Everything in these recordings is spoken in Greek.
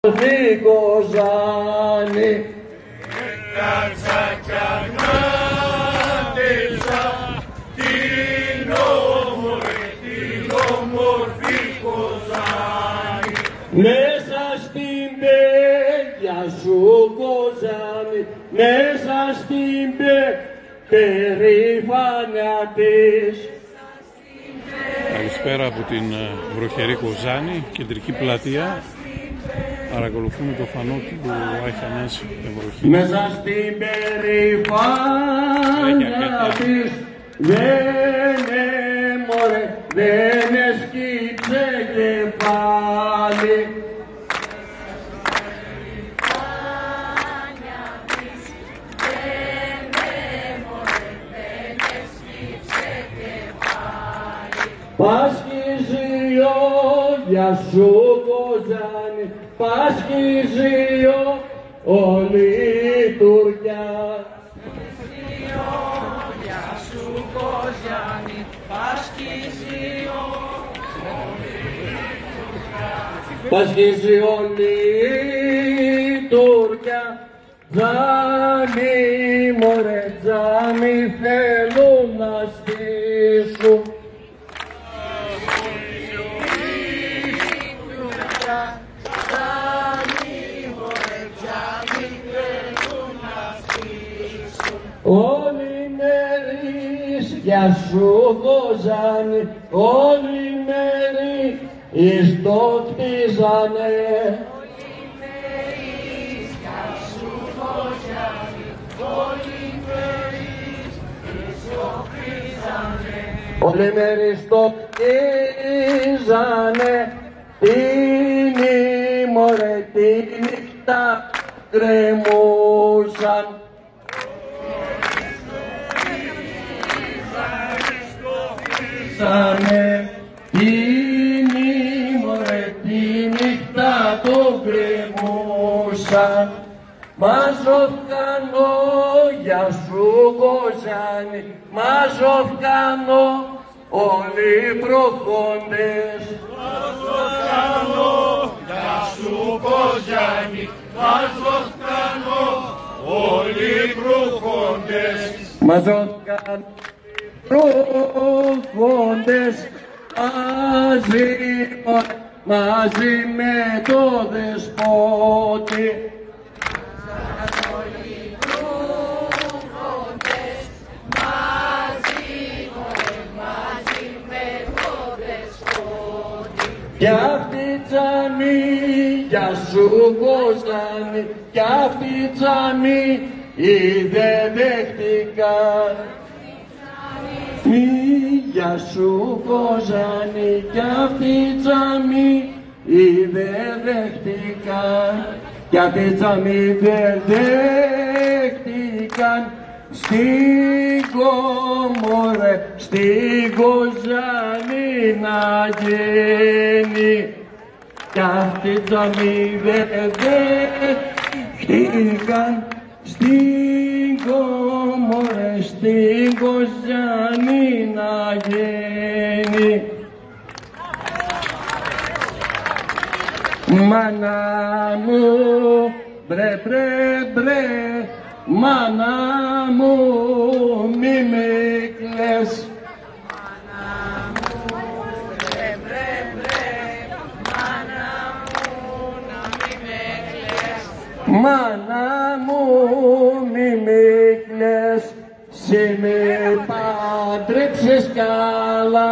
Κοζάνη Έκατσα κι αγνάντεσα την όμορφη Κοζάνη. Μέσα στην πέγια σου Κοζάνη, μέσα στην περήφανια της. Καλησπέρα από την βροχερή Κοζάνη, κεντρική πλατεία. Παρακολουθούμε το φανόκι του Άγιο Θανάση Ευροχή. Μέσα στην περηφάνεια της δεν έσκυψε κεφάλι. Πάσχιζε για σου Κοζάνη, πάσχιζε όλη η Τουρκιά. Για σου Κοζάνη, Πάσχιζε όλη η Τουρκιά. Τζάμι μωρέ τζάμι θέλουν να στήσουν. Όλοι μέρης για σου Κοζάνη, όλοι μέρη εις το κτίζανε. όλοι μέρης για σου Κοζάνη, όλοι μέρης εις το κτίζανε. Όλοι μέρης το κτίζανε, την μωρέ τη νύχτα κρεμούσαν. Την μωρέ τη νύχτα το γκρεμούσαν. Μαζοφκανό για σου Κοζάνη, μαζοφκανό όλοι οι προχόντες. Μαζοφκανό για σου Κοζάνη, μαζοφκανό όλοι οι προχόντες. Μαζοφκανό προχόντες μαζί με το δεσπότη. Κι αυτή τζαμί για σου Κοζάνη, κι αυτή τζαμί είδε δέχτηκαν. Μη για σου Κοζάνη, κι αυτή τζαμί είδε δέχτηκαν. Κι αυτή τζαμί δεν δέχτηκαν. Στην Κομορέ, στην Κοζάνη να γίνει. Κι αυτή τζαμί δεν δέχτηκαν. Στην Κομορέ, στην Κοζάνη να γίνει. Μάνα μου, μπρε μπρε μπρε, μάνα μου μη με κλαις. Μάνα μου, μπρε μπρε μπρε, μάνα μου να μη με κλαις. Μάνα μου μη με κλαις, σε με πάντρεψες καλά.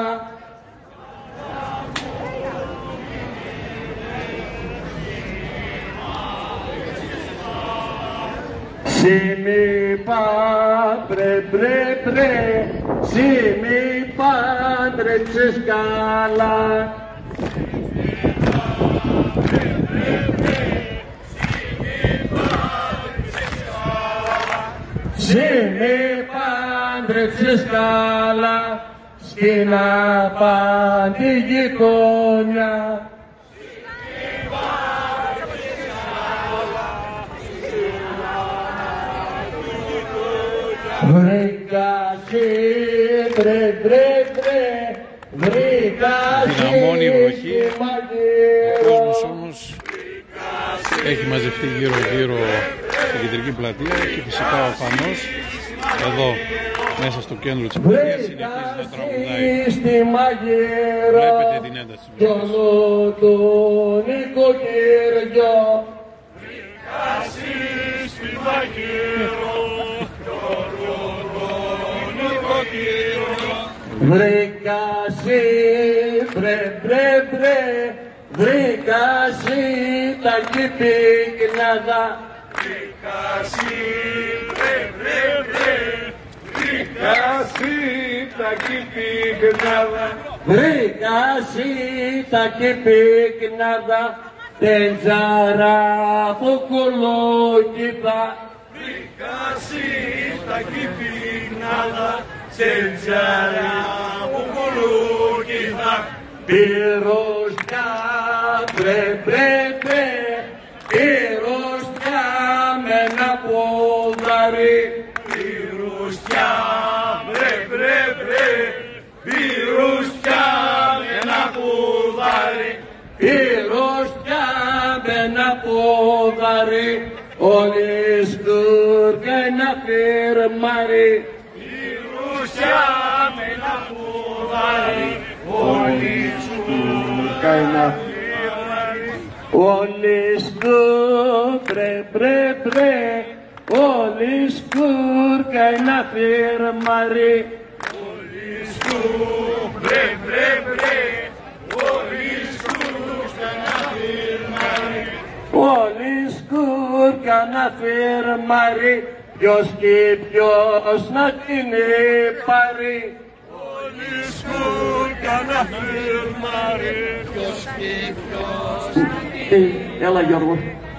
Σε με πάντρε μπρε μπρε, σε με πάντρεψες καλά. Σε με πάντρεψες καλά, στην απάντη γειτόνια. Βρήκα σε μπρε μπρε μπρε, βρήκα σε δυναμώνει η βροχή, ο κόσμος όμως έχει μαζευτεί γύρω-γύρω στην κεντρική πλατεία και φυσικά ο Φανός εδώ μέσα στο κέντρο της πλατείας συνεχίζει να τραγουδάει. Βλέπετε την ένταση της βρήκα σι, βρε, βρήκα σι τα κυπήκναδα. Βρήκα σι, βρε, βρήκα σι τα κυπήκναδα. Βρήκα σι τα κυπήκναδα, τεντζάρα κοκολόκητα. Βρήκα σι τα κυπήκναδα, τεντζάρα κοκολόκητα. Πυρωστιά, βρε, πυρωστιά με ένα ποδαρί. Πυρωστιά, βρε, πυρωστιά με ένα ποδαρί. Πυρωστιά με ένα ποδαρί, όλοι σκούρκα ένα φιρμάρι. Πυρωστιά με ένα ποδαρί, όλοι σκούρκα ένα φιρμάρι. Όλοι σκούρκα, όλοι σκούρκα ένα φιρμάρι. Όλοι σκούρκα, όλοι σκούρκα ένα φιρμάρι. Όλοι σκούρκα να φιρμάρι, ποιος και ποιος να την πάρει. Όλοι σκούρκα να φιρμάρι, ποιος και ποιος. Έλα Γιώργο.